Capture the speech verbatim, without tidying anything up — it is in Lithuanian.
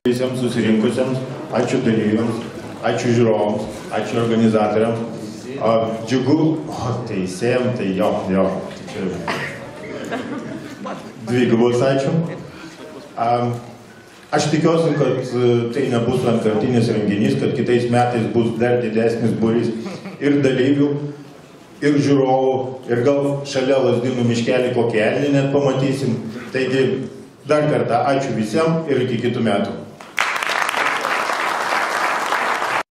Visiems susirinkusiems, ačiū dalyviams, ačiū žiūrovams, ačiū organizatoriams. O, džiugu, o teisėjom, tai jo, jo. Dvigubos ačiū. A, aš tikiuosi, kad tai nebus vienkartinis renginys, kad kitais metais bus dar didesnis būrys ir dalyvių, ir žiūrovų, ir gal šalia Lazdynų miškelį kokį elnį net pamatysim. Taigi, dar kartą ačiū visiems ir iki kitų metų.